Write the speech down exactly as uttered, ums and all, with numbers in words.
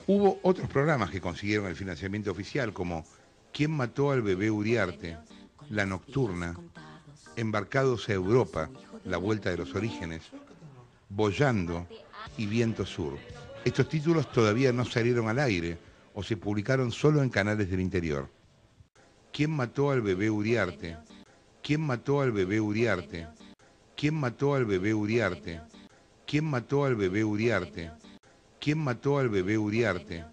Hubo otros programas que consiguieron el financiamiento oficial, como ¿Quién mató al bebé Uriarte?, La Nocturna, Embarcados a Europa, La Vuelta de los Orígenes, Boyando y Viento Sur. Estos títulos todavía no salieron al aire o se publicaron solo en canales del interior. ¿Quién mató al bebé Uriarte? ¿Quién mató al bebé Uriarte? ¿Quién mató al bebé Uriarte? ¿Quién mató al bebé Uriarte? ¿Quién mató al bebé Uriarte?